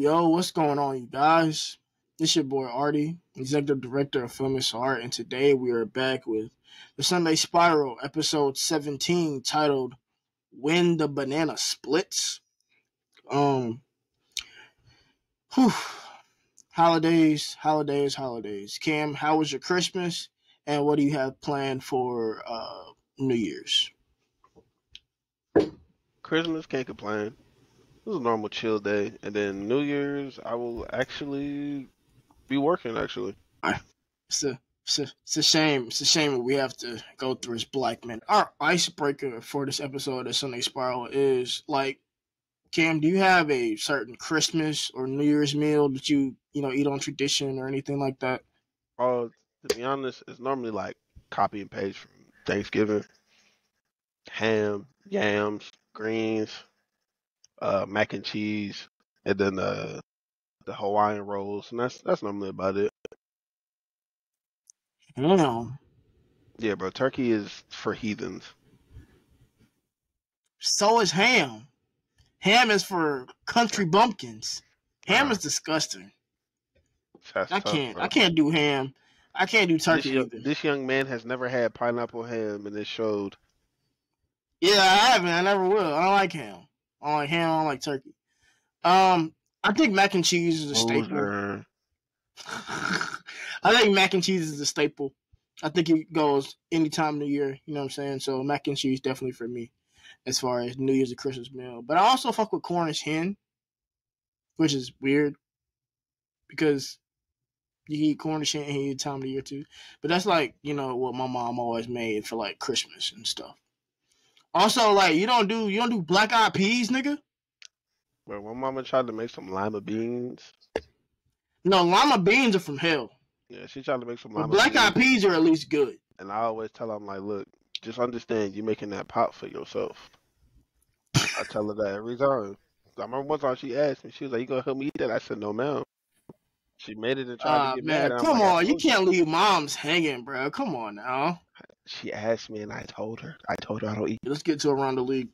Yo, what's going on, you guys? It's your boy Artie, Executive Director of Film and Art, and today we are back with the Sunday Spiral, episode 17, titled When the Banana Splits. Um, whew, holidays. Cam, how was your Christmas, and what do you have planned for New Year's? Christmas, can't complain. It was a normal chill day. And then New Year's, I will actually be working, actually. It's a shame. It's a shame that we have to go through as black men. Our icebreaker for this episode of Sunday Spiral is like, Cam, do you have a certain Christmas or New Year's meal that you eat on tradition or anything like that? To be honest, it's normally like copy and paste from Thanksgiving. Ham, yams, greens, mac and cheese, and then the Hawaiian rolls. And that's normally about it. Ham. Yeah, bro, turkey is for heathens. So is ham. Ham is for country bumpkins. Ham is disgusting. That's I tough, can't. bro. I can't do ham. I can't do turkey either. This young man has never had pineapple ham, and it showed. Yeah, I haven't. I never will. I don't like ham. I don't like ham. I don't like turkey. I think mac and cheese is a staple. I think mac and cheese is a staple. I think it goes any time of the year. You know what I'm saying? So mac and cheese definitely for me as far as New Year's and Christmas meal. But I also fuck with Cornish hen, which is weird because you eat Cornish hen any time of the year too. But that's like, what my mom always made for like Christmas and stuff. Also, like you don't do black eyed peas, nigga. Bro, my mama tried to make some lima beans. No, lima beans are from hell. Yeah, she tried to make some But lima black eyed peas are at least good. And I always tell her, I'm like, look, just understand you're making that pot for yourself. I tell her that every time. I remember one time she asked me, she was like, you gonna help me eat that? I said, no, ma'am. She made it and tried to get mad. Man, come on. You can't leave moms hanging, bro. Come on now. She asked me and I told her I don't eat. Let's get to around the league.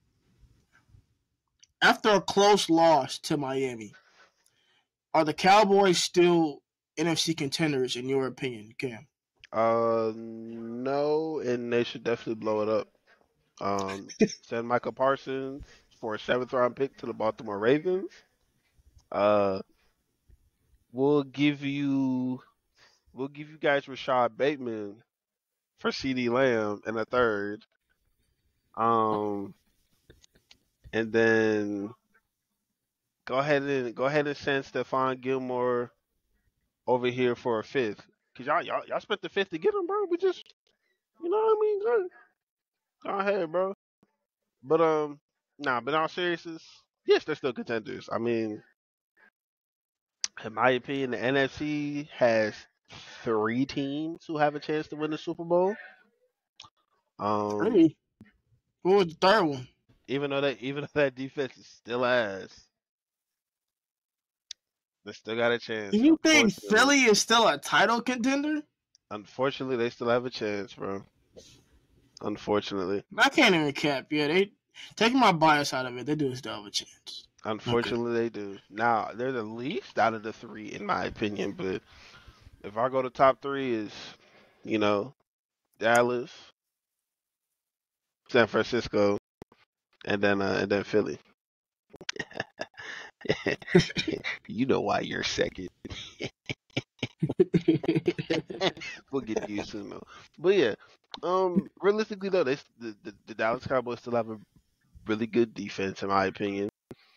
After a close loss to Miami, are the Cowboys still NFC contenders in your opinion, Cam? No, and they should definitely blow it up. Send Micah Parsons for a 7th round pick to the Baltimore Ravens. We'll give you guys Rashad Bateman for CeeDee Lamb in a 3rd. And then go ahead and send Stephon Gilmore over here for a 5th. Cause y'all spent the 5th to get him, bro. We just, you know what I mean? Go ahead, bro. But but in all seriousness, yes, they're still contenders. I mean, in my opinion, the NFC has 3 teams who have a chance to win the Super Bowl. 3? Who was the 3rd one? Even though that defense is still ass, they still got a chance. Do you think Philly is still a title contender? Unfortunately, they still have a chance, bro. Unfortunately. I can't even cap. Yeah, they taking my bias out of it. They do still have a chance. Unfortunately, They do. Now, they're the least out of the 3, in my opinion. But if I go to top 3 is, Dallas, San Francisco, and then Philly. You know why you're second. We'll get to you soon, though. But yeah, realistically though, the Dallas Cowboys still have a really good defense, in my opinion.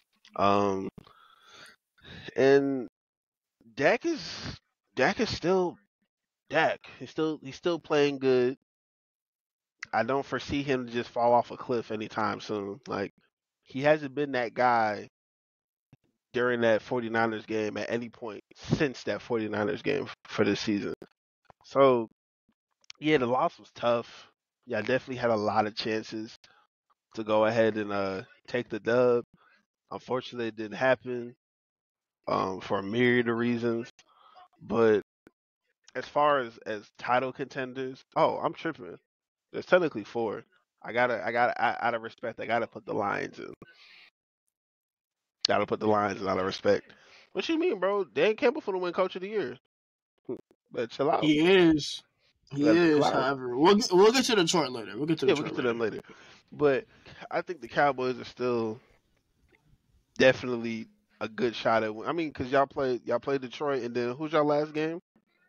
And Dak is still Dak. He's still playing good. I don't foresee him to just fall off a cliff anytime soon. Like, he hasn't been that guy during that 49ers game at any point since that 49ers game for this season. So, yeah, the loss was tough. Yeah, I definitely had a lot of chances to go ahead and take the dub. Unfortunately, it didn't happen for a myriad of reasons. But as far as title contenders, I'm tripping. There's technically 4. Out of respect, I gotta put the Lions in. Gotta put the Lions in out of respect. What you mean, bro? Dan Campbell for the win Coach of the Year. Better chill out. He is. He Better chill is. out. However, we'll get to Detroit later. We'll get to Yeah, we'll Detroit get to them later. later. But I think the Cowboys are still definitely a good shot at. I mean, because y'all played Detroit, and then who's y'all last game?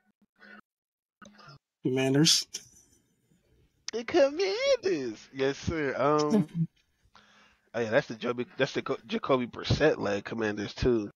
Commanders. The Commanders. Yes, sir. Oh yeah, that's the Jacoby Brissett led Commanders too.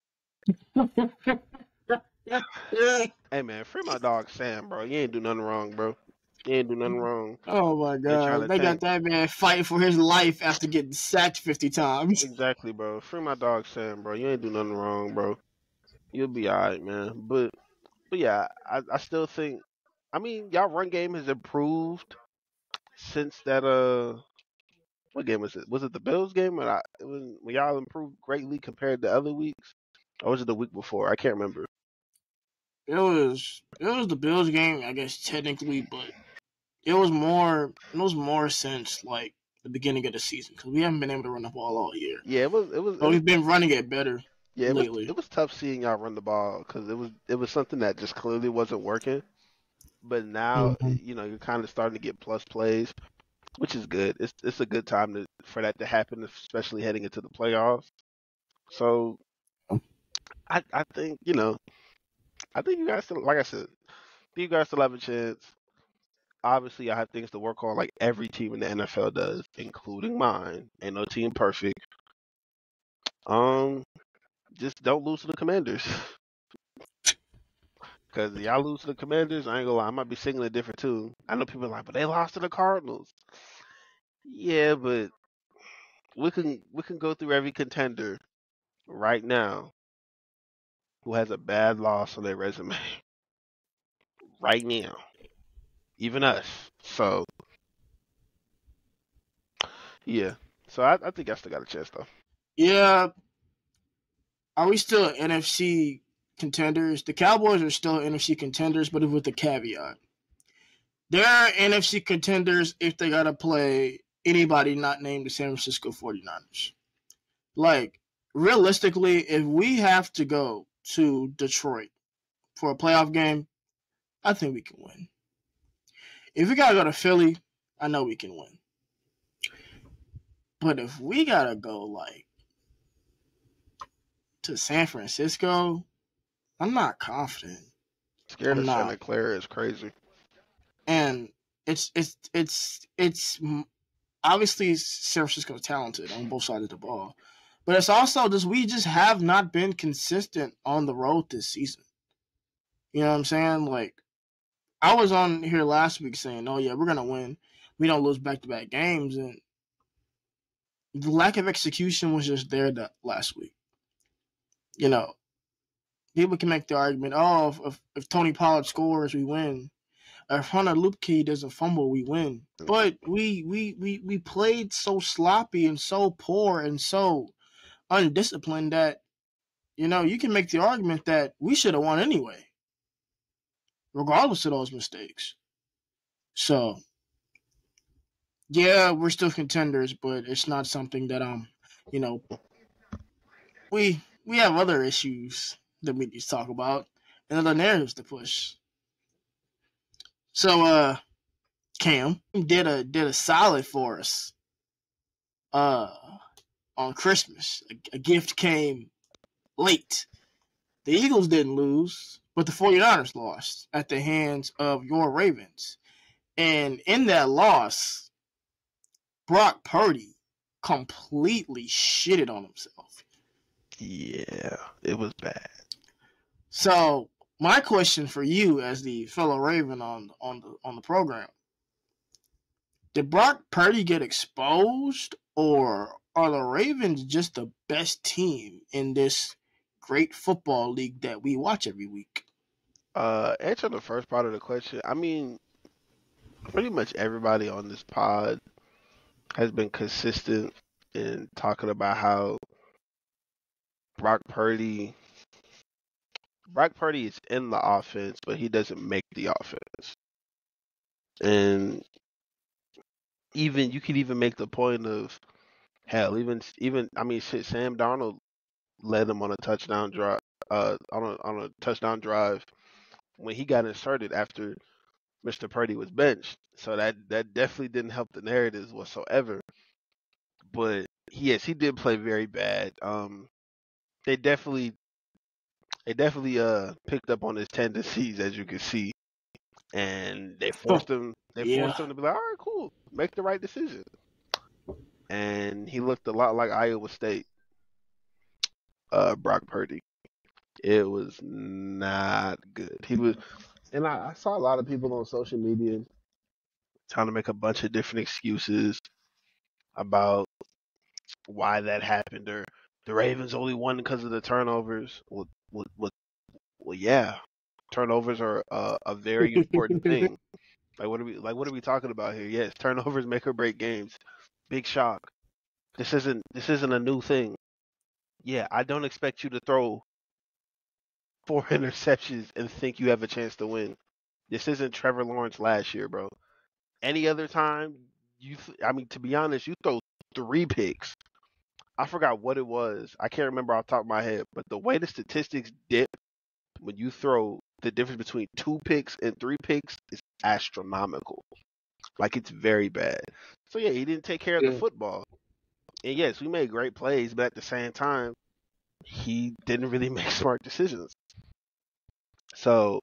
Hey man, free my dog Sam, bro. You ain't do nothing wrong, bro. You ain't do nothing wrong. Oh my Ain't trying God! to They got tank. that man fighting for his life after getting sacked 50 times. Exactly, bro. Free my dog Sam, bro. You ain't do nothing wrong, bro. You'll be alright, man. But yeah, I still think. I mean, y'all run game has improved since that what game was it? Was it the Bills game when y'all improved greatly compared to other weeks, or was it the week before? I can't remember. It was the Bills game, I guess technically, but it was more since like the beginning of the season because we haven't been able to run the ball all year, Yeah, but we've been running it better yeah, lately. it was tough seeing y'all run the ball because it was something that just clearly wasn't working. But now, Mm-hmm. you're kind of starting to get plus plays, which is good. It's a good time for that to happen, especially heading into the playoffs. So I think I think you guys still, like I said, you guys still have a chance. Obviously, I have things to work on, like every team in the NFL does, including mine. Ain't no team perfect. Um, just don't lose to the Commanders. Because y'all lose to the Commanders, I ain't gonna lie, I might be singing a different tune. I know people are like, but they lost to the Cardinals. Yeah, but we can go through every contender right now who has a bad loss on their resume right now, even us. So yeah, so I think I still got a chance though. Yeah, are we still NFC contenders? The Cowboys are still NFC contenders, but with the caveat. They're NFC contenders if they got to play anybody not named the San Francisco 49ers. Like, realistically, if we have to go to Detroit for a playoff game, I think we can win. If we got to go to Philly, I know we can win. But if we got to go, like, to San Francisco, I'm not confident. Scared I'm of Santa not. Clara is crazy. And it's obviously San Francisco's talented on both sides of the ball, but it's also just we just have not been consistent on the road this season. You know what I'm saying? Like I was on here last week saying, "Oh yeah, we're gonna win. We don't lose back to back games," and the lack of execution was just there that last week. You know, people can make the argument, "Oh, if Tony Pollard scores, we win." If Hunter Luepke doesn't fumble, we win. But we played so sloppy and so poor and so undisciplined that you can make the argument that we should have won anyway, regardless of those mistakes. So yeah, we're still contenders, but it's not something that you know, we have other issues that we need to talk about and other narratives to push. So Cam did a solid for us. Uh, on Christmas, a gift came late. The Eagles didn't lose, but the 49ers lost at the hands of your Ravens. And in that loss, Brock Purdy completely shitted on himself. Yeah, it was bad. So my question for you, as the fellow Raven on the program, did Brock Purdy get exposed, or are the Ravens just the best team in this great football league that we watch every week? Answer the first part of the question. I mean, pretty much everybody on this pod has been consistent in talking about how Brock Purdy Brock Purdy is in the offense, but he doesn't make the offense. And you could even make the point of hell, even I mean shit, Sam Darnold led them on a touchdown drive. On a touchdown drive when he got inserted after Mr. Purdy was benched. So that definitely didn't help the narratives whatsoever. But yes, he did play very bad. They definitely picked up on his tendencies, as you can see, and they forced him to be like, all right, cool, make the right decision. And he looked a lot like Iowa State, Brock Purdy. It was not good. He was, and I saw a lot of people on social media trying to make a bunch of different excuses about why that happened, or the Ravens only won because of the turnovers. Well, yeah, turnovers are a very important thing. Like what are we talking about here? Yes, turnovers make or break games. Big shock. This isn't a new thing. Yeah, I don't expect you to throw 4 interceptions and think you have a chance to win. This isn't Trevor Lawrence last year, bro. Any other time, to be honest, you throw 3 picks. I forgot what it was. I can't remember off the top of my head, but the way the statistics dip when you throw, the difference between 2 picks and 3 picks is astronomical. Like, it's very bad. So yeah, he didn't take care of the football. And yes, we made great plays, but at the same time, he didn't really make smart decisions. So,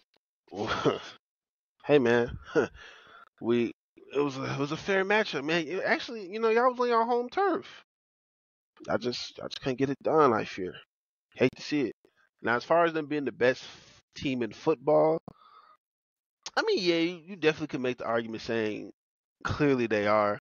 hey man, it was a fair matchup, man. Actually, y'all was on your home turf. I just can't get it done, I fear. Hate to see it. Now, as far as them being the best team in football, I mean, yeah, you definitely could make the argument saying clearly they are.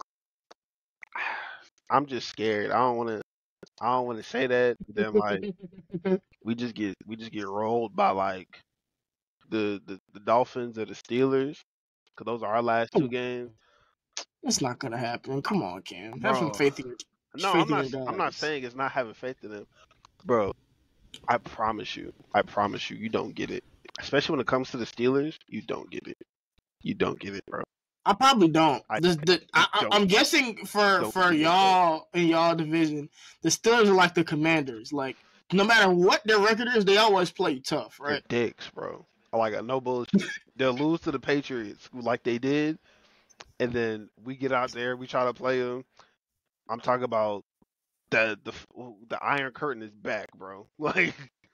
I'm just scared. I don't want to say that. Then like we just get rolled by like the Dolphins or the Steelers, because those are our last 2 games. That's not gonna happen. Come on, Cam. Bro, have some faith in your. No, I'm not saying it's not having faith in them, bro. I promise you, you don't get it. Especially when it comes to the Steelers, you don't get it. You don't get it, bro. I probably don't. I'm guessing for y'all in y'all division, the Steelers are like the Commanders. Like, no matter what their record is, they always play tough, right? They're dicks, bro. Like, no bullshit. They'll lose to the Patriots like they did, and then we get out there, we try to play them. I'm talking about the Iron Curtain is back, bro. Like,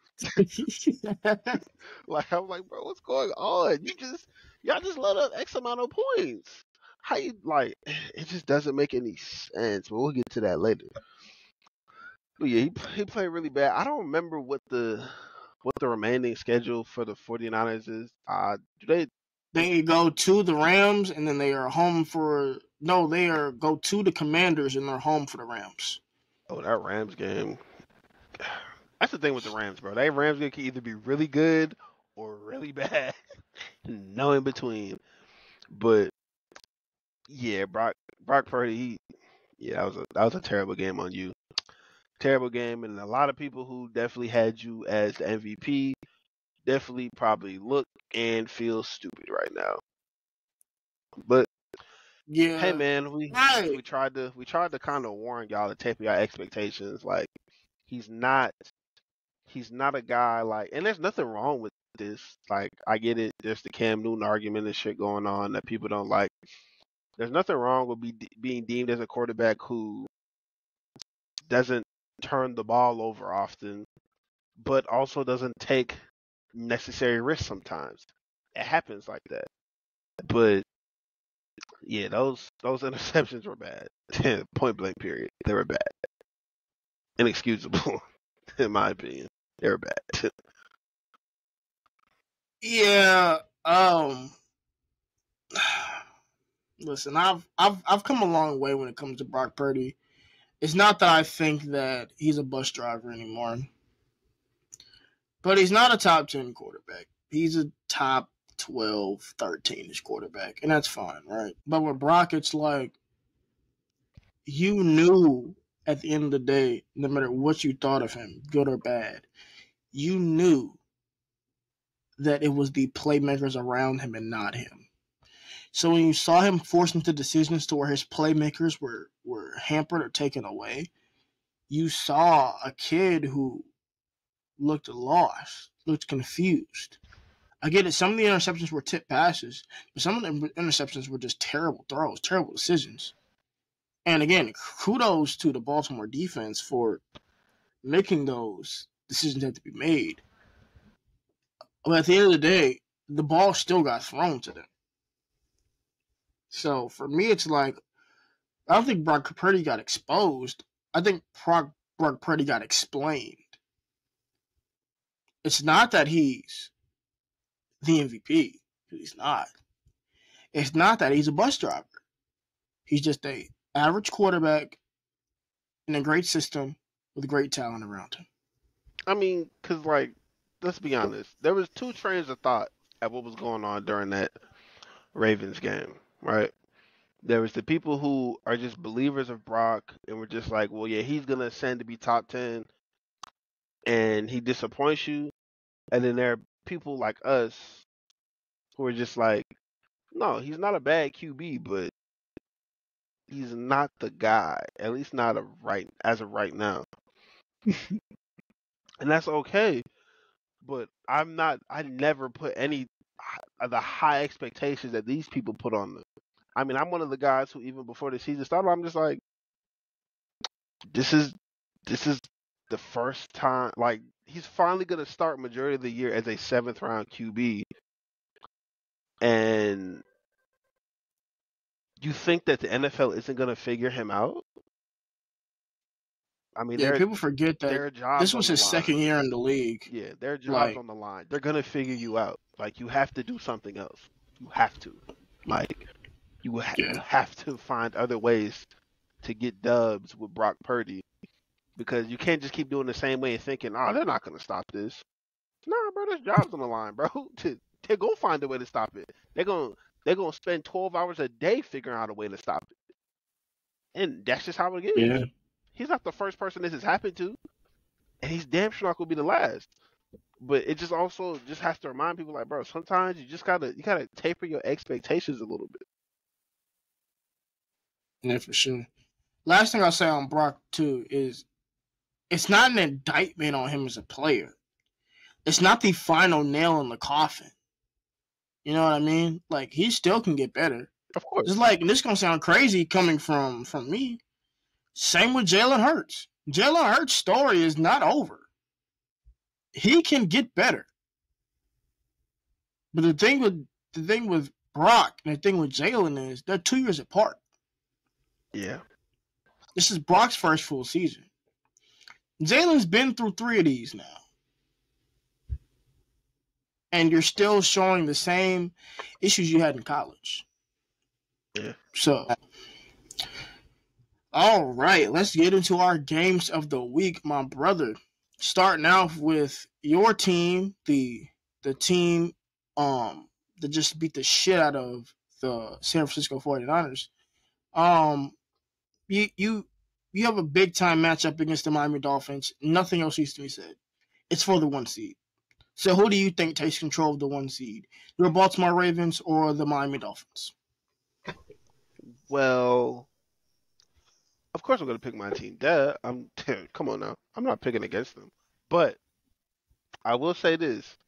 I'm like, bro, what's going on? Y'all just let up X amount of points. How you like? It just doesn't make any sense. But we'll get to that later. But yeah, he played really bad. I don't remember what the remaining schedule for the 49ers is. They go to the Rams, and then they are home for go to the Commanders, and they're home for the Rams. Oh, that Rams game. That's the thing with the Rams, bro. That Rams game can either be really good or really bad. No in between. But yeah, Brock Purdy, that was a terrible game on you. Terrible game, and a lot of people who definitely had you as the MVP definitely probably look and feel stupid right now. But yeah, hey man, we tried to kind of warn y'all to taper your expectations. Like, he's not a guy like, and there's nothing wrong with this. Like, I get it. There's the Cam Newton argument and shit going on that people don't like. There's nothing wrong with being deemed as a quarterback who doesn't turn the ball over often, but also doesn't take necessary risks sometimes. It happens like that. But yeah, those interceptions were bad. Point blank period. They were bad. Inexcusable, in my opinion. They were bad. Yeah. Listen, I've come a long way when it comes to Brock Purdy. It's not that I think that he's a bus driver anymore, but he's not a top 10 quarterback. He's a top 12, 13-ish quarterback, and that's fine, right? But with Brock, it's like, you knew at the end of the day, no matter what you thought of him, good or bad, you knew that it was the playmakers around him and not him. So when you saw him forced into decisions to where his playmakers were hampered or taken away, you saw a kid who looked lost, looked confused. I get it. Some of the interceptions were tip passes, but some of the interceptions were just terrible throws, terrible decisions. And again, kudos to the Baltimore defense for making those decisions have to be made. But at the end of the day, the ball still got thrown to them. So for me, it's like, I don't think Brock Purdy got exposed. I think Brock Purdy got explained. It's not that he's the MVP, because he's not. It's not that he's a bus driver. He's just a average quarterback in a great system with great talent around him. I mean, because, like, let's be honest. There was two trains of thought at what was going on during that Ravens game, right? There was the people who are just believers of Brock and were just like, well, yeah, he's going to ascend to be top 10, and he disappoints you. And then there are people like us who are just like, no, he's not a bad QB, but he's not the guy, at least not as of right now. And that's okay. But I never put any of the high expectations that these people put on them. I mean, I'm one of the guys who, even before the season started, I'm just like, this is the first time, like, he's finally going to start majority of the year as a 7th round QB. And you think that the NFL isn't going to figure him out? I mean, yeah, people forget that this was his second year in the league. Yeah, their jobs on the line. They're going to figure you out. Like, you have to do something else. You have to. Like, you have to find other ways to get dubs with Brock Purdy, because you can't just keep doing the same way and thinking, oh, they're not going to stop this. Nah, bro, there's jobs on the line, bro. They're going to find a way to stop it. They're going to spend 12 hours a day figuring out a way to stop it. And that's just how it is. Yeah. He's not the first person this has happened to, and he's damn sure not going to be the last. But it just also just has to remind people, like, bro, sometimes you just gotta taper your expectations a little bit. Yeah, for sure. Last thing I'll say on Brock too is, it's not an indictment on him as a player. It's not the final nail in the coffin. You know what I mean? Like, he still can get better. Of course. It's like, and this is gonna sound crazy coming from me. Same with Jalen Hurts. Jalen Hurts' story is not over. He can get better. But the thing with Brock and the thing with Jalen is they're 2 years apart. Yeah. This is Brock's first full season. Jalen's been through 3 of these now. And you're still showing the same issues you had in college. Yeah. So, all right, let's get into our games of the week, my brother. Starting off with your team, the team that just beat the shit out of the San Francisco 49ers. You have a big time matchup against the Miami Dolphins. Nothing else needs to be said. It's for the 1 seed. So who do you think takes control of the 1 seed? Your Baltimore Ravens or the Miami Dolphins? Well, of course I'm going to pick my team. Come on now. I'm not picking against them. But I will say this.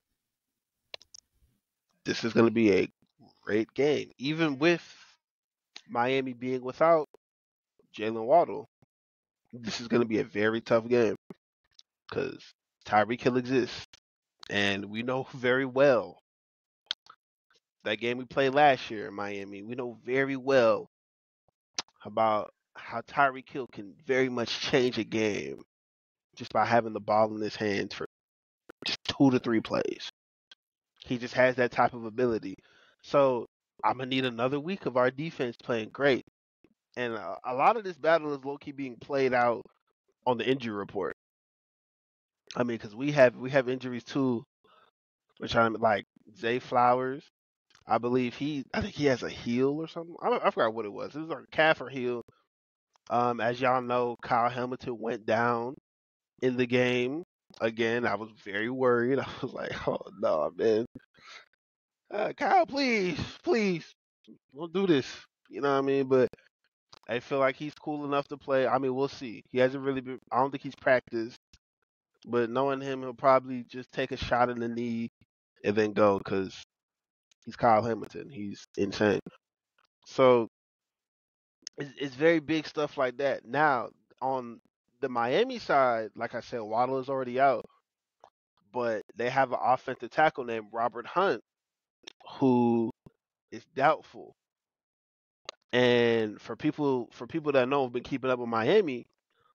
This is going to be a great game. Even with Miami being without Jalen Waddle, this is going to be a very tough game because Tyreek Hill exists. And we know very well that game we played last year in Miami. We know very well about how Tyreek Hill can very much change a game just by having the ball in his hands for just 2 to 3 plays. He just has that type of ability. So I'm going to need another week of our defense playing great. And a lot of this battle is low-key being played out on the injury report. I mean, because we have injuries too, which I'm like Zay Flowers. I think he has a heel or something. I forgot what it was. It was like a calf or heel. As y'all know, Kyle Hamilton went down in the game. Again, I was very worried. I was like, oh no, man. Kyle, please, don't do this. You know what I mean? But I feel like he's cool enough to play. I mean, we'll see. He hasn't really been. I don't think he's practiced, but knowing him, he'll probably just take a shot in the knee and then go because he's Kyle Hamilton. He's insane. So it's very big stuff like that. Now on the Miami side, like I said, Waddle is already out, but they have an offensive tackle named Robert Hunt who is doubtful. And for people that know have been keeping up with Miami's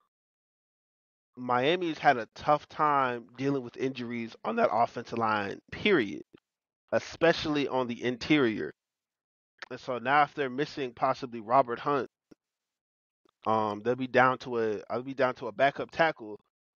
had a tough time dealing with injuries on that offensive line, period, especially on the interior. And so now if they're missing possibly Robert Hunt, they'll be down to a backup tackle,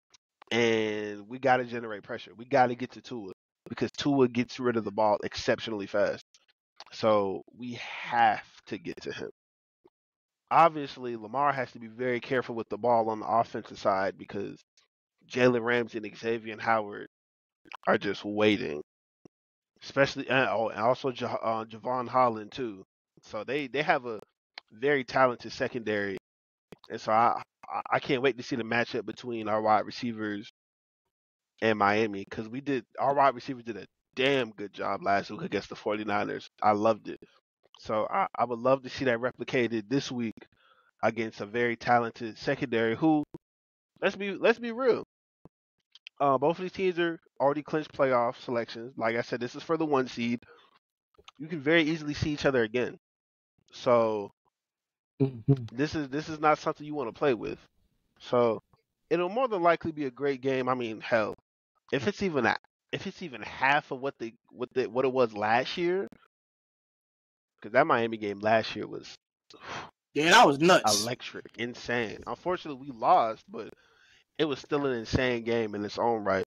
and we got to generate pressure. We got to get to Tua because Tua gets rid of the ball exceptionally fast. So we have to get to him. Obviously, Lamar has to be very careful with the ball on the offensive side because Jalen Ramsey and Xavier Howard are just waiting. Especially, and also Javon Holland too. So they have a very talented secondary, and so I can't wait to see the matchup between our wide receivers and Miami because our wide receivers did a damn good job last week against the 49ers. I loved it. So I would love to see that replicated this week against a very talented secondary who, let's be real. Both of these teams are already clinched playoff selections. Like I said, this is for the 1 seed. You can very easily see each other again. So this is not something you want to play with. So it'll more than likely be a great game. I mean, hell, if it's even half of what it was last year, because that Miami game last year was that was nuts, electric, insane. Unfortunately, we lost, but it was still an insane game in its own right.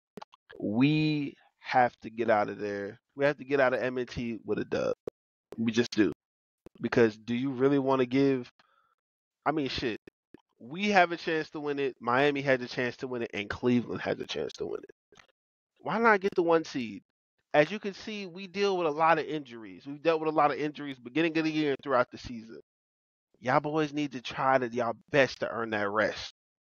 We have to get out of there. We have to get out of M&T with a dub. We just do. Because do you really want to give? I mean, shit. We have a chance to win it. Miami had a chance to win it, and Cleveland has a chance to win it. Why not get the 1 seed? As you can see, we deal with a lot of injuries. We've dealt with a lot of injuries beginning of the year and throughout the season. Y'all boys need to try y'all best to earn that rest.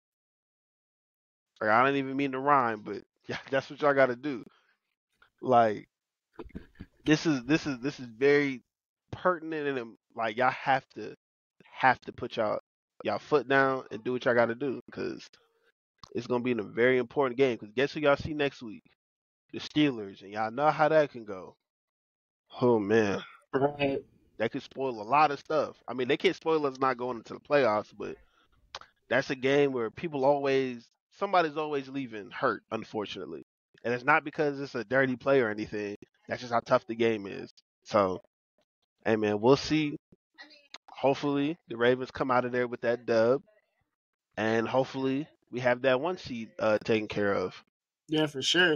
Like, I don't even mean to rhyme, but yeah, that's what y'all got to do. Like, this is very pertinent, and like y'all have to put y'all foot down and do what y'all got to do because it's gonna be in a very important game. Because guess who y'all see next week? The Steelers, and y'all know how that can go. Oh man, right? that could spoil a lot of stuff. I mean, they can't spoil us not going into the playoffs, but that's a game where somebody's always leaving hurt, unfortunately. And it's not because it's a dirty play or anything. That's just how tough the game is. So, hey man, we'll see. Hopefully the Ravens come out of there with that dub, and hopefully we have that 1 seed taken care of. Yeah, for sure.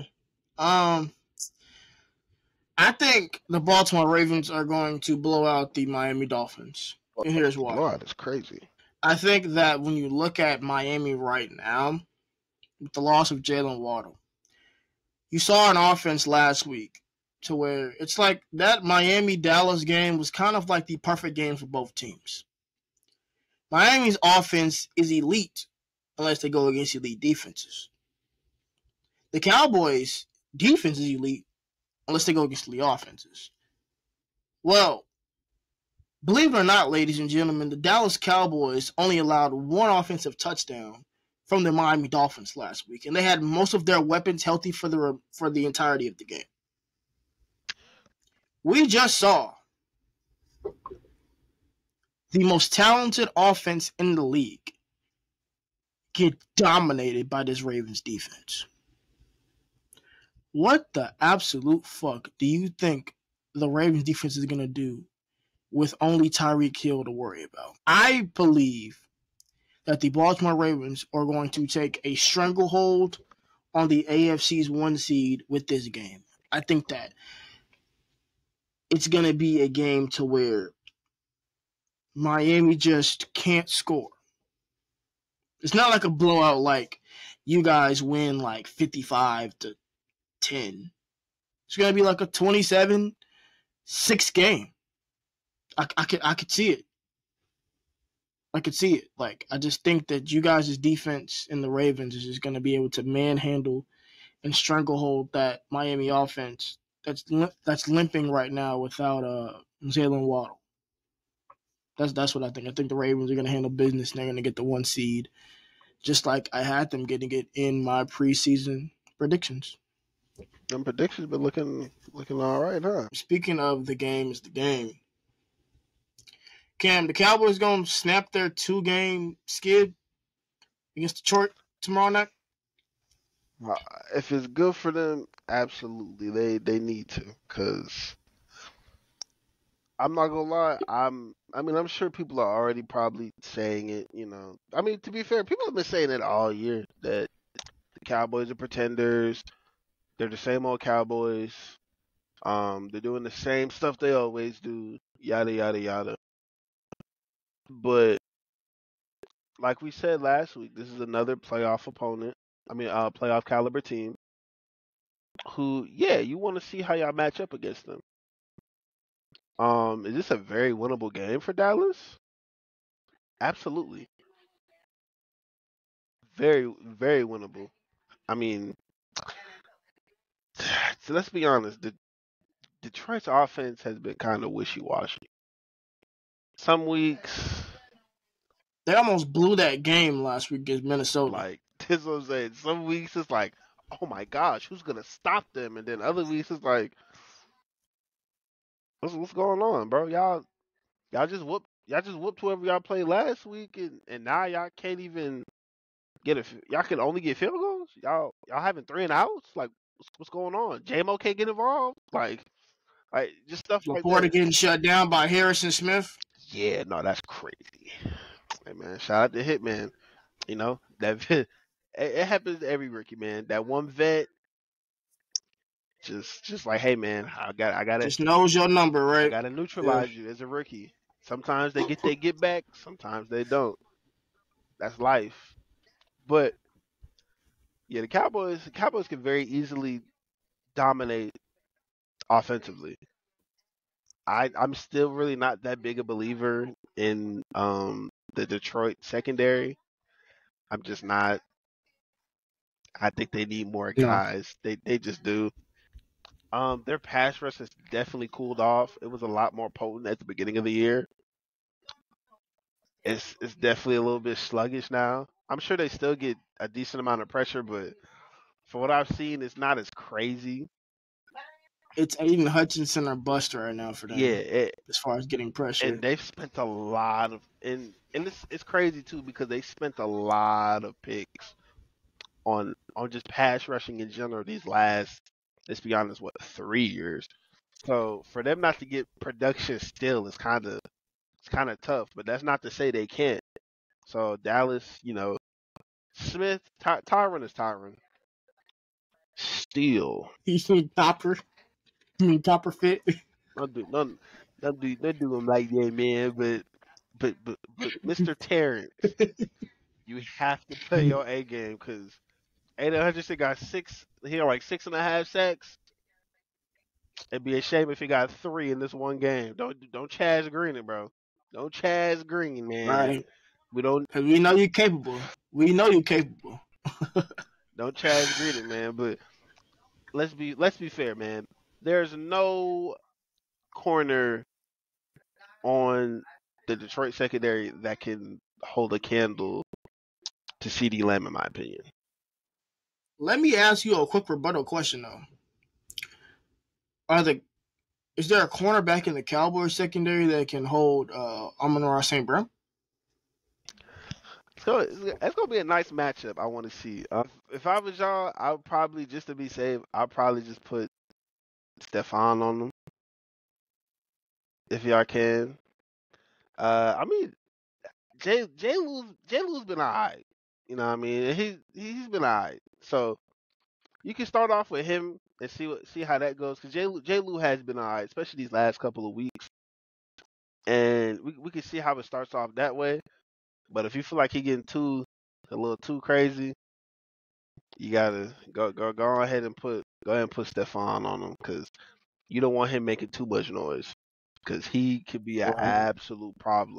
I think the Baltimore Ravens are going to blow out the Miami Dolphins. And here's why. Blowout is crazy. I think that when you look at Miami right now, with the loss of Jalen Waddle, you saw an offense last week to where it's like that Miami-Dallas game was kind of like the perfect game for both teams. Miami's offense is elite unless they go against elite defenses. The Cowboys' defense is elite unless they go against elite offenses. Well, believe it or not, ladies and gentlemen, the Dallas Cowboys only allowed 1 offensive touchdown from the Miami Dolphins last week, and they had most of their weapons healthy for the entirety of the game. We just saw the most talented offense in the league get dominated by this Ravens defense. What the absolute fuck do you think the Ravens defense is going to do with only Tyreek Hill to worry about? I believe that the Baltimore Ravens are going to take a stranglehold on the AFC's 1 seed with this game. I think that it's going to be a game to where Miami just can't score. It's not like a blowout like you guys win like 55-10. It's going to be like a 27-6 game. I could see it. I could see it. Like, I just think that you guys' defense in the Ravens is just going to be able to manhandle and stranglehold that Miami offense that's limping right now without Jalen Waddle. That's what I think. I think the Ravens are going to handle business and they're going to get the 1 seed, just like I had them getting it in my preseason predictions. Them predictions been looking all right, huh? Speaking of the game is the game. Cam, the Cowboys going to snap their 2-game skid against Detroit tomorrow night? If it's good for them, absolutely. They need to, because I'm not gonna lie. I'm sure people are already probably saying it. I mean, to be fair, people have been saying it all year that the Cowboys are pretenders. They're the same old Cowboys. They're doing the same stuff they always do. Yada yada yada. But like we said last week, this is another playoff opponent. Playoff caliber team. Who, yeah, you want to see how y'all match up against them. Is this a very winnable game for Dallas? Absolutely. Very, very winnable. I mean, so let's be honest. Detroit's offense has been kind of wishy-washy. Some weeks, they almost blew that game last week against Minnesota. Like, this is what I'm saying. Some weeks it's like, oh my gosh, who's gonna stop them? And then other weeks it's like, what's going on, bro? Y'all just whooped whoever y'all played last week, and now y'all can't even y'all can only get field goals. Y'all having 3 and outs. Like, what's going on? JMO can't get involved. Like just stuff like that. Laporta getting shut down by Harrison Smith. Yeah, no, that's crazy. Hey man, shout out to Hitman. That it happens to every rookie, man. That one vet just like, hey man, I got just knows your number, right? I gotta neutralize you as a rookie. Sometimes they get back, sometimes they don't. That's life. But yeah, the Cowboys can very easily dominate offensively. I'm still really not that big a believer in the Detroit secondary. I'm just not. I think they need more guys. Yeah. They just do. Their pass rush has definitely cooled off. It was a lot more potent at the beginning of the year. It's definitely a little bit sluggish now. I'm sure they still get a decent amount of pressure, but for what I've seen, it's not as crazy. It's Aiden Hutchinson or bust right now for them. Yeah, as far as getting pressure. And they've spent a lot of and it's crazy too, because they spent a lot of picks on just pass rushing in general these last, let's be honest, 3 years. So for them not to get production still is kind of tough, but that's not to say they can't. So Dallas, Smith, Tyron is Tyron. Steele. You mean Topper? You mean Topper fit? Don't do him like that, man. But Mr. Terrence, you have to play your A game, because Aiden Hutchinson got 6.5 sacks. It'd be a shame if he got 3 in this one game. Don't Chaz Green it, bro. Don't Chaz Green, man. Right. We don't. Cause we know you're capable. We know you're capable. Don't Chaz Green it, man. But let's be fair, man. There's no corner on the Detroit secondary that can hold a candle to CeeDee Lamb, in my opinion. Let me ask you a quick rebuttal question, though. Is there a cornerback in the Cowboys secondary that can hold Amon-Ra St. Brown? So it's gonna be a nice matchup. I want to see. If I was y'all, I would probably, just to be safe, I'll probably just put Stephon on them, if y'all can. I mean, Jay Lou's been alright. You know what I mean? He's been alright. So you can start off with him and see how that goes, because Jay Lou has been alright, especially these last couple of weeks. And we can see how it starts off that way. But if you feel like he getting a little too crazy, you gotta go ahead and put Stephon on him, because you don't want him making too much noise, because he could be an absolute problem.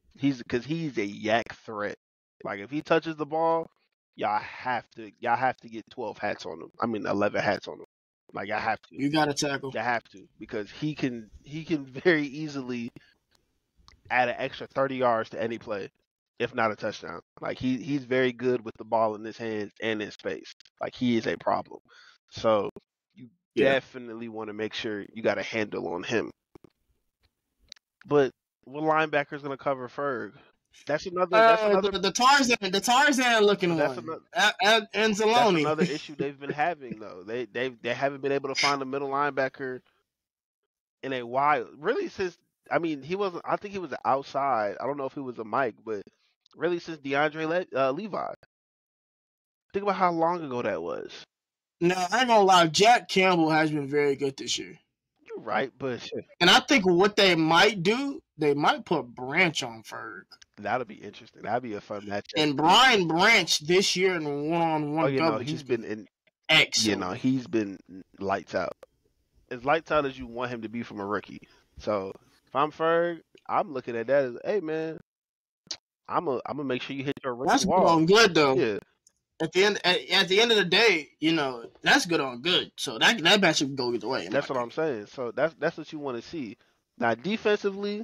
Because he's a yak threat. Like if he touches the ball, y'all have to get 12 hats on him. I mean 11 hats on him. Like y'all have to. You got to tackle. You have to because he can very easily add an extra 30 yards to any play, if not a touchdown. Like he's very good with the ball in his hands and in space. Like he is a problem. So you definitely want to make sure you got a handle on him. But what linebacker's gonna cover Ferg? That's another. The Tarzan looking one. And Zaloni. That's another issue they've been having though. They haven't been able to find a middle linebacker in a while. Really since I think he was outside. I don't know if he was a Mike, but really since DeAndre Levi. Think about how long ago that was. No, I ain't gonna lie. Jack Campbell has been very good this year. You're right, but and I think what they might do, they might put Branch on Ferg. That'll be interesting. That'll be a fun matchup. And Brian Branch this year in one-on-one coverage, he's been excellent. He's been lights out. As lights out as you want him to be from a rookie. So if I'm Ferg, I'm looking at that as, hey man, I'm gonna make sure you hit your rookie wall. That's good though. Yeah. At the end of the day, that's good on good. So that match should go either way. That's what I'm saying. So that's what you want to see. Now defensively,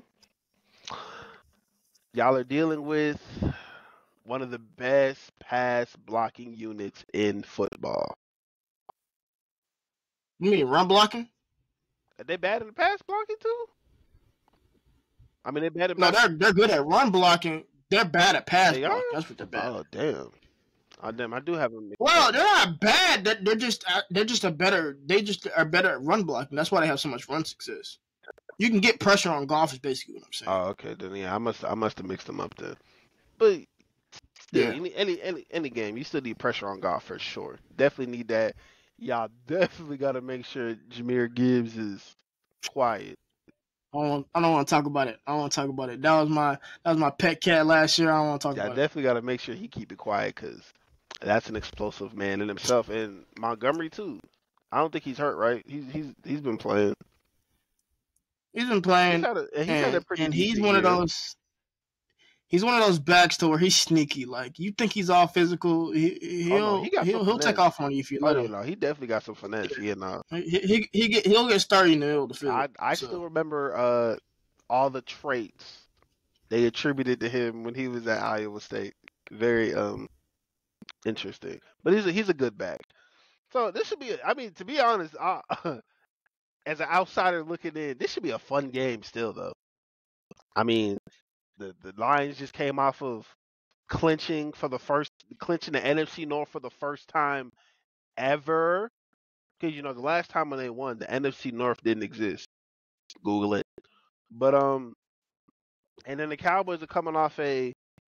y'all are dealing with one of the best pass blocking units in football. You mean run blocking? Are they bad in the pass blocking too? I mean, they're bad at. No, they're good at run blocking. They're bad at pass blocking. That's what they're bad. Oh damn. Oh damn! I do have them. Well, they're not bad. They're just better. They just are better at run blocking. That's why they have so much run success. You can get pressure on Goff is basically what I'm saying. Oh, okay. Then yeah, I must have mixed them up then. But still, any game, you still need pressure on Goff for sure. Definitely need that. Y'all definitely got to make sure Jahmyr Gibbs is quiet. I don't want to talk about it. That was my pet cat last year. I don't want to talk about it. I definitely got to make sure he keep it quiet because that's an explosive man in himself. And Montgomery too. I don't think he's hurt, right? He's been playing. He's been playing. He's one of those. He's one of those backs to where he's sneaky. Like you think he's all physical, he'll take off on you if you let him. No, he definitely got some finesse. Yeah, no. He'll get started in the middle of the field. I still remember all the traits they attributed to him when he was at Iowa State. Very interesting. But he's a good back. So this should be. I mean, to be honest, as an outsider looking in, this should be a fun game still, though. I mean, the Lions just came off of clinching the NFC North for the first time ever. Because, the last time when they won, the NFC North didn't exist. Google it. But, and then the Cowboys are coming off a,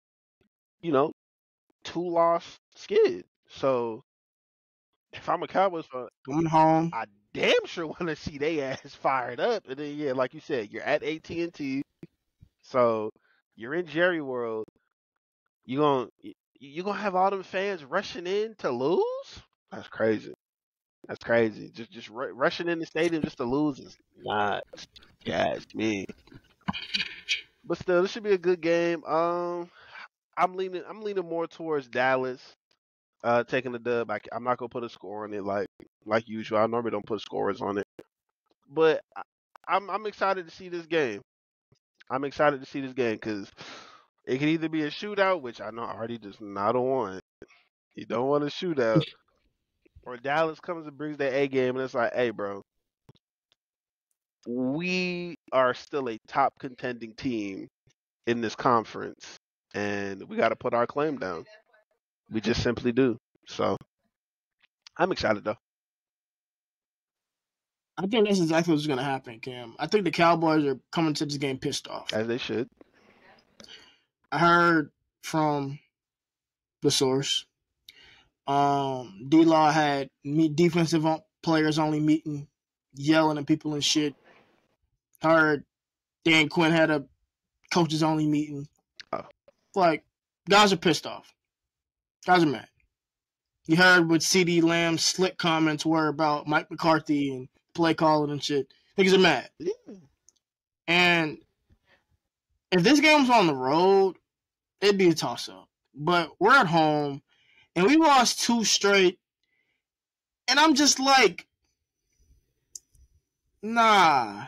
2-loss skid. So, if I'm a Cowboys fan, coming home, I damn sure want to see they ass fired up. And then, yeah, like you said, you're at AT&T. So, you're in Jerry World. You gonna have all them fans rushing in to lose? That's crazy. Just rushing in the stadium just to lose is not. Yeah, it's me. But still, this should be a good game. I'm leaning more towards Dallas taking the dub. I'm not gonna put a score on it like usual. I normally don't put scores on it, but I'm excited to see this game. Because it can either be a shootout, which I know Artie does not want. He don't want a shootout. Or Dallas comes and brings their A game, and it's like, hey, bro, we are still a top contending team in this conference, and we got to put our claim down. We just simply do. So, I'm excited, though. I think that's exactly what's going to happen, Cam. I think the Cowboys are coming to this game pissed off. As they should. I heard from the source. D-Law had defensive players only meeting, yelling at people and shit. Heard Dan Quinn had a coaches only meeting. Like, guys are pissed off. Guys are mad. You heard what CeeDee Lamb's slick comments were about Mike McCarthy and play calling and shit. Niggas are mad. Yeah. And if this game was on the road, it'd be a toss-up. But we're at home, and we lost 2 straight, and I'm just like, nah.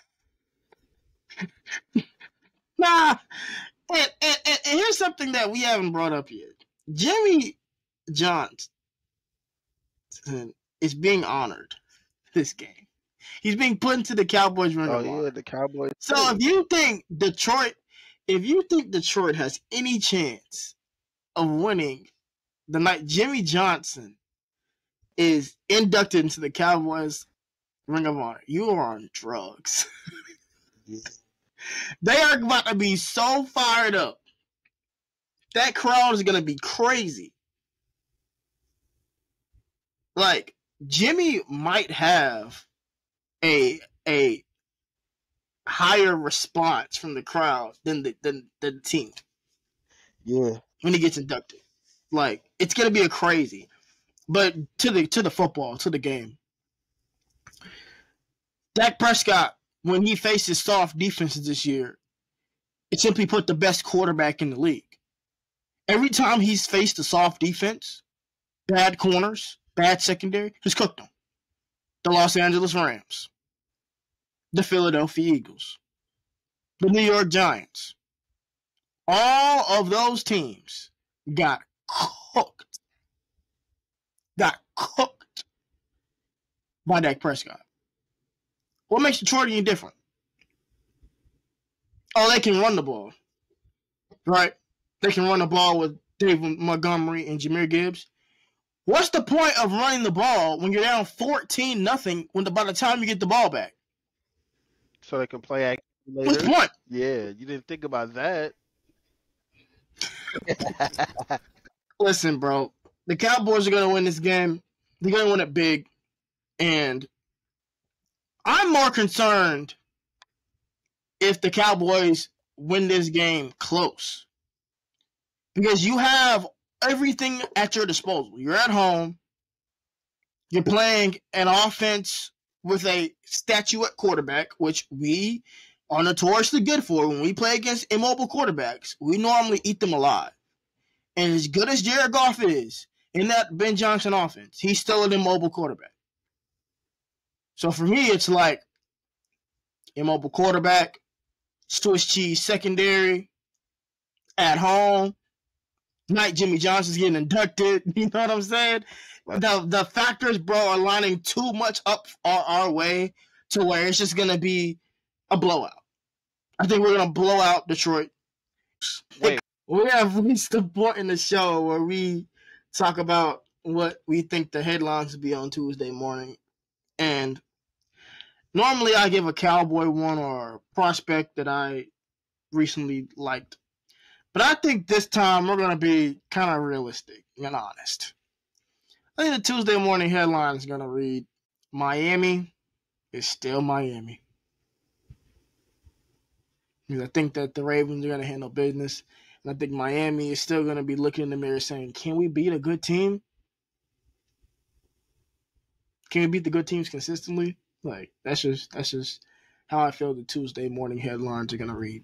Nah. And here's something that we haven't brought up yet. Jimmy Johnson is being honored this game. He's being put into the Cowboys ring of honor. The Cowboys. So if you think Detroit has any chance of winning the night Jimmy Johnson is inducted into the Cowboys ring of honor, you are on drugs. Yeah. They are about to be so fired up. That crowd is going to be crazy. Like, Jimmy might have a higher response from the crowd than the team. Yeah. When he gets inducted. Like, it's going to be a crazy. But to the football, to the game. Dak Prescott, when he faces soft defenses this year, it simply put the best quarterback in the league. Every time he's faced a soft defense, bad corners, bad secondary, he's cooked them. The Los Angeles Rams, the Philadelphia Eagles, the New York Giants. All of those teams got cooked. Got cooked by Dak Prescott. What makes Detroit any different? Oh, they can run the ball. Right? They can run the ball with David Montgomery and Jahmyr Gibbs. What's the point of running the ball when you're down 14-0 by the time you get the ball back? So they can play action later. What's the point? Yeah, you didn't think about that. Listen, bro. The Cowboys are going to win this game. They're going to win it big. And I'm more concerned if the Cowboys win this game close. Because you have everything at your disposal. You're at home. You're playing an offense with a statuette quarterback, which we are notoriously good for. When we play against immobile quarterbacks, we normally eat them alive. And as good as Jared Goff is in that Ben Johnson offense, he's still an immobile quarterback. So for me, it's like immobile quarterback, Swiss cheese secondary, at home. Night Jimmy Johnson's getting inducted. You know what I'm saying? The factors, bro, are lining too much up our way to where it's just going to be a blowout. I think we're going to blow out Detroit. Wait. We have reached the point in the show where we talk about what we think the headlines will be on Tuesday morning. And normally I give a Cowboy one or a prospect that I recently liked. But I think this time we're going to be kind of realistic and honest. I think the Tuesday morning headline is going to read, Miami is still Miami. Because I think that the Ravens are going to handle business. And I think Miami is still going to be looking in the mirror saying, can we beat a good team? Can we beat the good teams consistently? Like, that's just how I feel the Tuesday morning headlines are going to read.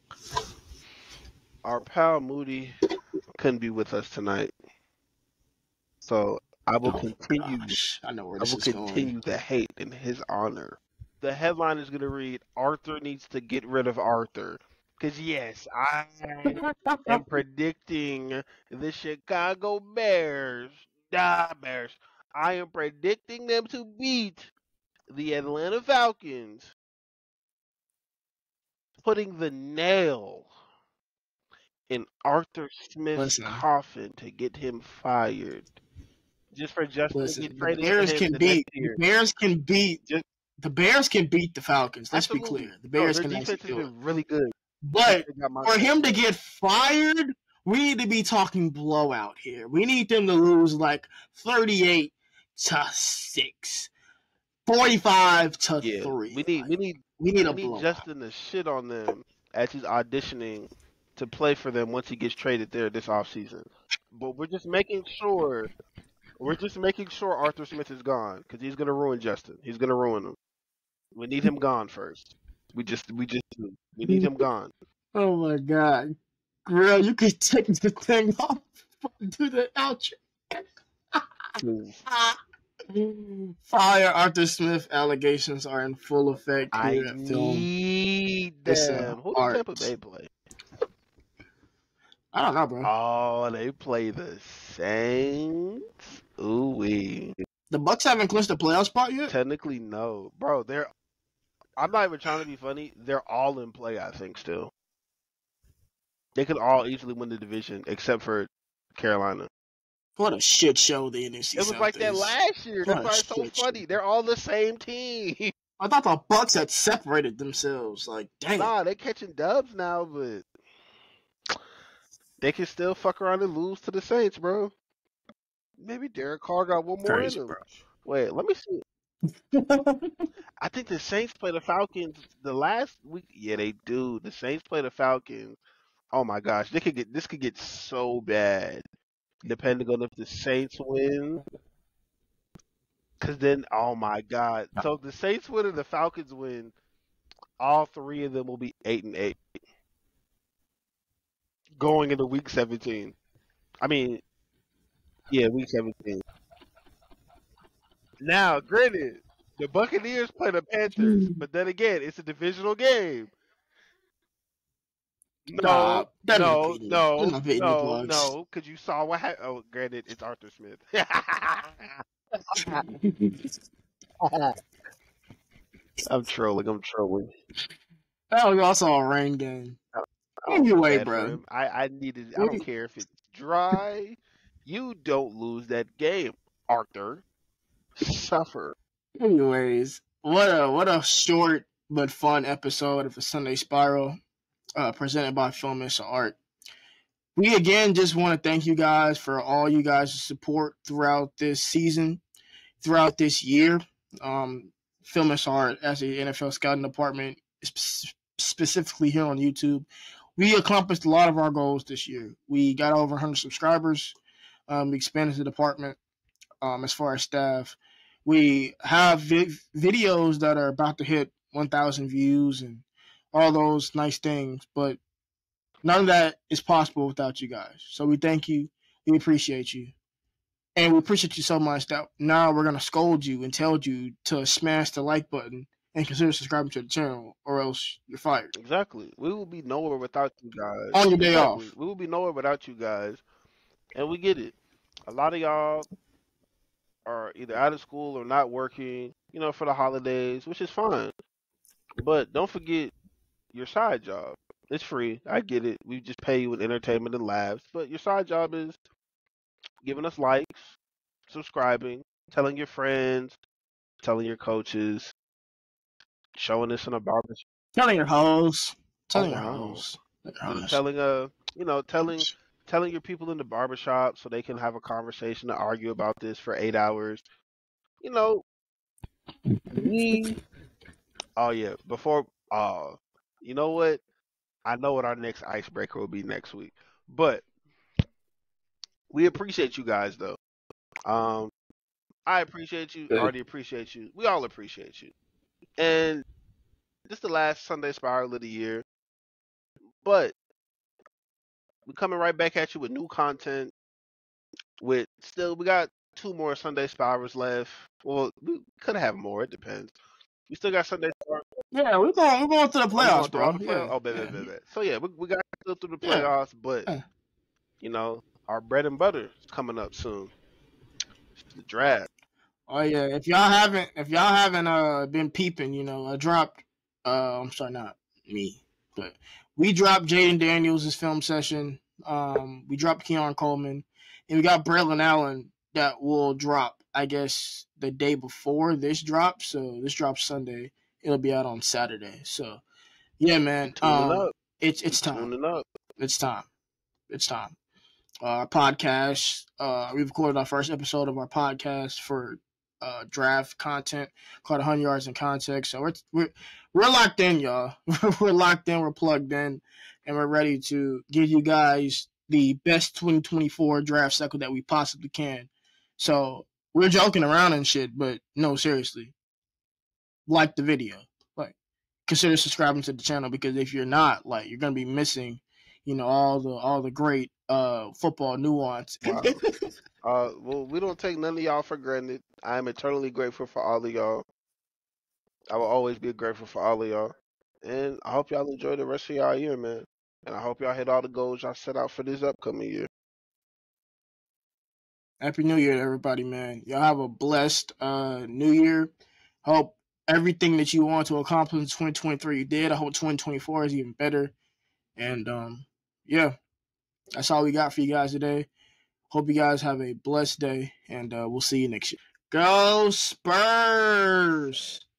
Our pal Moody couldn't be with us tonight, so I will continue. I know where I this will is continue going. the hate in his honor. The headline is going to read, Arthur needs to get rid of Arthur. Because, yes, I am predicting the Chicago Bears. I am predicting them to beat the Atlanta Falcons, putting the nail in Arthur Smith's coffin to get him fired. Just for Justin to get traded. The Bears can beat the Falcons. Let's be clear. The Bears can defense actually do has it. been really good. But for him to get fired, we need to be talking blowout here. We need them to lose like 38-6, 45-3. We need a blowout. Justin to shit on them as he's auditioning to play for them once he gets traded there this offseason. But we're just making sure Arthur Smith is gone because he's gonna ruin Justin. He's gonna ruin him. We need him gone first. We need him gone. Oh my god. Girl, you could take the thing off and do the outro. Fire Arthur Smith allegations are in full effect I here at Film. need It's them. Who does Tampa Bay play? I don't know, bro. Oh, they play the Saints. Ooh-wee. The Bucks haven't clinched the playoff spot yet? Technically, no. Bro, I'm not even trying to be funny. They're all in play, I think, still. They could all easily win the division, except for Carolina. What a shit show the NFC It was South like that is. last year. That's What a why it's so shit funny. show. They're all the same team. I thought the Bucks had separated themselves. Like, dang. Nah, they catching dubs now, but they can still fuck around and lose to the Saints, bro. Maybe Derek Carr got one more Crazy, in him. bro. Wait, let me see. I think the Saints play the Falcons the last week. Yeah, they do. The Saints play the Falcons. Oh my gosh, this could get so bad, depending on if the Saints win. Cause then, oh my god, so if the Saints win and the Falcons win, all three of them will be 8-8 going into Week 17. I mean, yeah, Week 17. Now, granted, the Buccaneers play the Panthers, but then again, it's a divisional game. No, because you saw what happened. Oh, granted, it's Arthur Smith. I'm trolling. That was also a rain game. Anyway, bro. I don't care if it's dry. You don't lose that game, Arthur. Suffer. Anyways, what a short but fun episode of a Sunday Spiral, presented by Filmish Art. We again just want to thank you guys for all you guys' support throughout this season, throughout this year. Filmish Art, as the NFL scouting department, specifically here on YouTube, we accomplished a lot of our goals this year. We got over 100 subscribers. We expanded the department as far as staff. We have videos that are about to hit 1,000 views and all those nice things, but none of that is possible without you guys. So we thank you. We appreciate you. And we appreciate you so much that now we're going to scold you and tell you to smash the like button and consider subscribing to the channel, or else you're fired. Exactly. We will be nowhere without you guys. On your day off. We will be nowhere without you guys. And we get it. A lot of y'all are either out of school or not working, for the holidays, which is fine. But don't forget your side job. It's free. I get it. We just pay you in entertainment and laughs. But your side job is giving us likes, subscribing, telling your friends, telling your coaches, showing us in a barbershop. Telling your hoes. Telling your people in the barbershop so they can have a conversation to argue about this for 8 hours. Oh yeah, you know what? I know what our next icebreaker will be next week. But we appreciate you guys though. I appreciate you, Artie appreciates you. We all appreciate you. And this is the last Sunday Spiral of the year. But we're coming right back at you with new content. We got 2 more Sunday Spirals left. Well, we could have more. It depends. We still got Sunday Spirals. Yeah, we're going to the playoffs, bro. Bet. So yeah, we got to go through the playoffs, but our bread and butter is coming up soon. It's the draft. Oh yeah, if y'all haven't been peeping, I dropped. I'm sorry, not me, but we dropped Jaden Daniels' film session. We dropped Keon Coleman, and we got Braylon Allen that will drop, I guess, the day before this drops. So this drops Sunday. It'll be out on Saturday. So yeah, man. It's time. It's time. Our podcast. We recorded our first episode of our podcast for draft content called 100 Yards in Context. So we're locked in, y'all. We're locked in. We're plugged in, and we're ready to give you guys the best 2024 draft cycle that we possibly can. So we're joking around and shit, but no, seriously, like the video. consider subscribing to the channel, because if you're not, like, you're gonna be missing, all the great football nuance. Wow. Well, we don't take none of y'all for granted. I am eternally grateful for all of y'all. I will always be grateful for all of y'all. And I hope y'all enjoy the rest of y'all year, man. And I hope y'all hit all the goals y'all set out for this upcoming year. Happy New Year to everybody, man. Y'all have a blessed New Year. Hope everything that you want to accomplish in 2023 you did. I hope 2024 is even better. And yeah, that's all we got for you guys today. Hope you guys have a blessed day, and we'll see you next year. Go Spurs!